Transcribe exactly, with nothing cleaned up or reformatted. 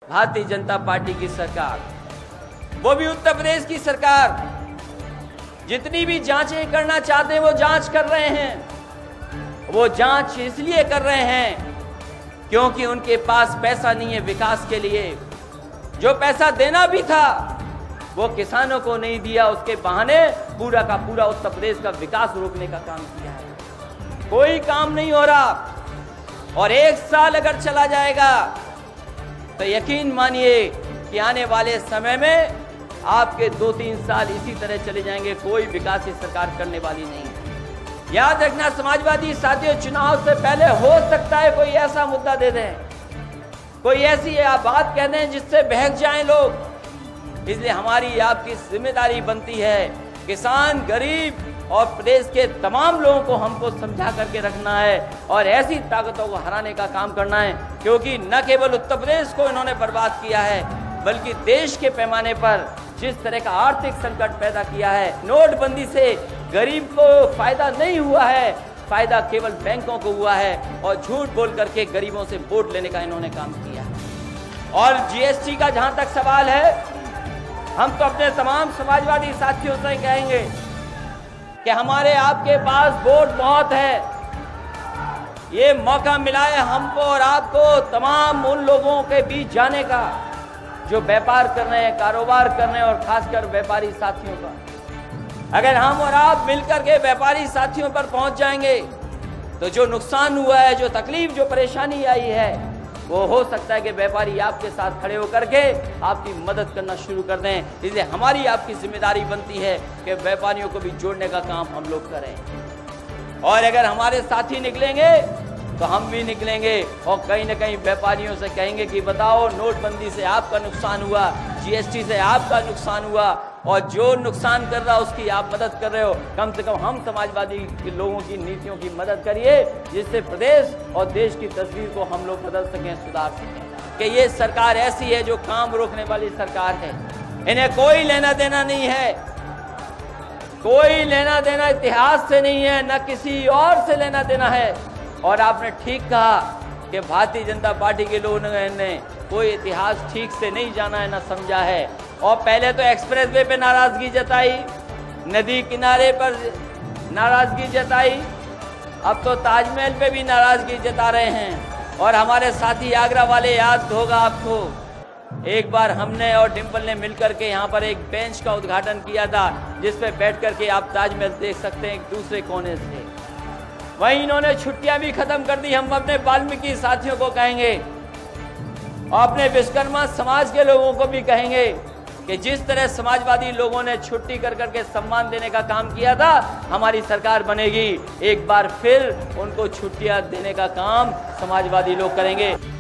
Bharatiya Janata party की सरकार, वो भी उत्तर प्रदेश की सरकार, जितनी भी जांचें करना चाहते हैं वो जांच कर रहे हैं। वो जांच इसलिए कर रहे हैं क्योंकि उनके पास पैसा नहीं है विकास के लिए। जो पैसा देना भी था वो किसानों को नहीं दिया, उसके बहाने पूरा का पूरा उत्तर प्रदेश का विकास रोकने का काम किया है। कोई काम नहीं हो रहा और एक साल अगर चला जाएगा तो यकीन मानिए कि आने वाले समय में आपके दो तीन साल इसी तरह चले जाएंगे, कोई विकास ये सरकार करने वाली नहीं है। याद रखना समाजवादी साथियों, चुनाव से पहले हो सकता है कोई ऐसा मुद्दा दे दें, कोई ऐसी आप बात कह दें जिससे बहक जाएं लोग। इसलिए हमारी आपकी जिम्मेदारी बनती है किसान, गरीब और प्रदेश के तमाम लोगों को हमको समझा करके रखना है और ऐसी ताकतों को हराने का काम करना है, क्योंकि न केवल उत्तर प्रदेश को इन्होंने बर्बाद किया है बल्कि देश के पैमाने पर जिस तरह का आर्थिक संकट पैदा किया है। नोटबंदी से गरीब को फायदा नहीं हुआ है, फायदा केवल बैंकों को हुआ है और झूठ बोल करके गरीबों से वोट लेने का इन्होंने काम किया है। और जीएसटी का जहां तक सवाल है, हम तो अपने तमाम समाजवादी साथियों से कहेंगे कि हमारे आपके पास वोट बहुत है। ये मौका मिला है हमको और आपको तमाम उन लोगों के बीच जाने का जो व्यापार कर रहे हैं, कारोबार कर रहे हैं और खासकर व्यापारी साथियों का। अगर हम और आप मिलकर के व्यापारी साथियों पर पहुंच जाएंगे तो जो नुकसान हुआ है, जो तकलीफ, जो परेशानी आई है, वो हो सकता है कि व्यापारी आपके साथ खड़े होकर के आपकी मदद करना शुरू कर दें। इसलिए हमारी आपकी जिम्मेदारी बनती है कि व्यापारियों को भी जोड़ने का काम हम लोग करें। और अगर हमारे साथी निकलेंगे तो हम भी निकलेंगे और कहीं ना कहीं व्यापारियों से कहेंगे कि बताओ, नोटबंदी से आपका नुकसान हुआ, जीएसटी से आपका नुकसान हुआ और जो नुकसान कर रहा उसकी आप मदद कर रहे हो, कम से कम हम समाजवादी के लोगों की नीतियों की मदद करिए जिससे प्रदेश और देश की तस्वीर को हम लोग बदल सकें, सुधार सकें। कि ये सरकार ऐसी है जो काम रोकने वाली सरकार है। इन्हें कोई लेना देना नहीं है, कोई लेना देना इतिहास से नहीं है, न किसी और से लेना देना है। और आपने ठीक कहा कि भारतीय जनता पार्टी के लोगों ने कोई इतिहास ठीक से नहीं जाना है, ना समझा है। और पहले तो एक्सप्रेस वे पे नाराजगी जताई, नदी किनारे पर नाराजगी जताई, अब तो ताजमहल पे भी नाराजगी जता रहे हैं। और हमारे साथी आगरा वाले, याद होगा आपको, एक बार हमने और डिम्पल ने मिलकर के यहाँ पर एक बेंच का उद्घाटन किया था जिस पे बैठ करके आप ताजमहल देख सकते हैं एक दूसरे कोने से। वहीं इन्होंने छुट्टियां भी खत्म कर दी। हम अपने वाल्मीकि साथियों को कहेंगे और अपने विश्वकर्मा समाज के लोगों को भी कहेंगे कि जिस तरह समाजवादी लोगों ने छुट्टी कर करके सम्मान देने का काम किया था, हमारी सरकार बनेगी एक बार फिर उनको छुट्टियां देने का काम समाजवादी लोग करेंगे।